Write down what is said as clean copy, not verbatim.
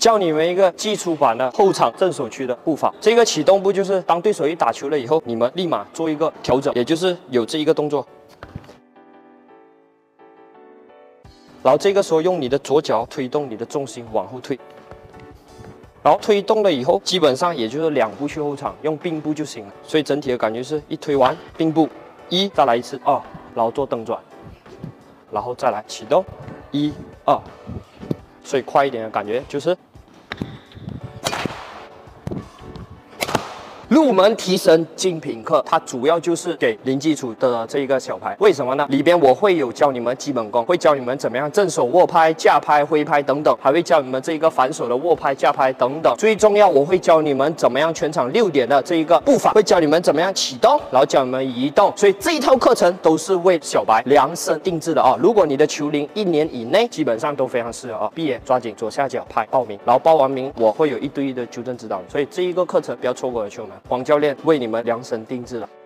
教你们一个基础版的后场正手区的步法。这个启动步就是当对手一打球了以后，你们立马做一个调整，也就是有这一个动作。然后这个时候用你的左脚推动你的重心往后退。 然后推动了以后，基本上也就是2步去后场，用并步就行了。所以整体的感觉是一推完并步1，再来一次2，然后做蹬转，然后再来启动1、2，所以快一点的感觉就是。 入门提升精品课，它主要就是给零基础的这一个小牌。为什么呢？里边我会有教你们基本功，会教你们怎么样正手握拍、架拍、挥拍等等，还会教你们这一个反手的握拍、架拍等等。最重要，我会教你们怎么样全场6点的这一个步伐，会教你们怎么样启动，然后教你们移动。所以这一套课程都是为小白量身定制的啊！如果你的球龄1年以内，基本上都非常适合啊。闭眼抓紧左下角拍报名，然后报完名我会有1对1的纠正指导，所以这一个课程不要错过了，球们。 黄教练为你们量身定制了。